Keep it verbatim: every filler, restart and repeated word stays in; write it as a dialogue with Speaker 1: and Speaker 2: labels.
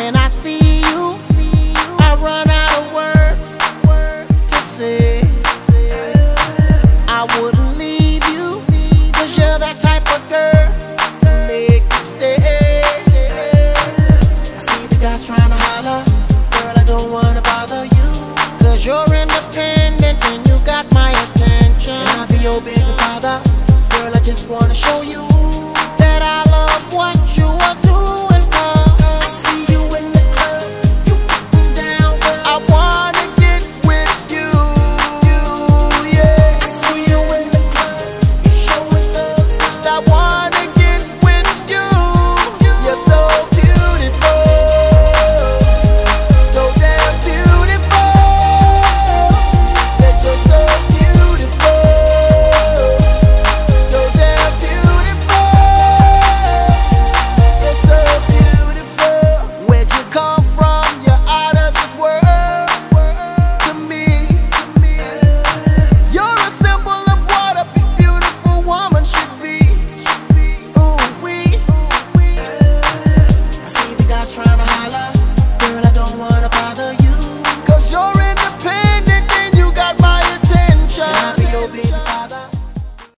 Speaker 1: when I see you, I run out of words to say. I wouldn't leave you, cause you're that type of girl to make me stay. I see the guys trying to holler, girl, I don't wanna bother you, cause you're independent and you got my attention. And I'll be your big father, girl, I just wanna show you